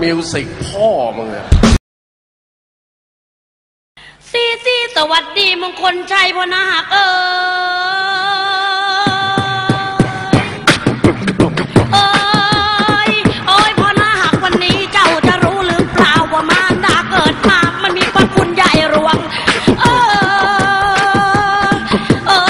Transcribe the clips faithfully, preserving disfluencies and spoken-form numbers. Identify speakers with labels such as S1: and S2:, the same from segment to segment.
S1: มิวสิกพ่อมึงอะ
S2: ซีซีสวัสดีมงคลชัยพนาหักเออเอ้ยโอ้ยพนาหักวันนี้เจ้าจะรู้หรือเปล่าว่ามารดาเกิดมามันมีพระคุณใหญ่หลวงเออเออ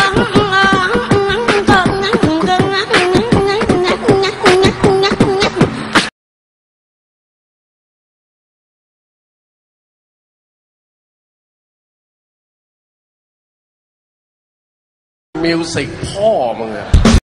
S1: มิวสิกพ่อมึงอะ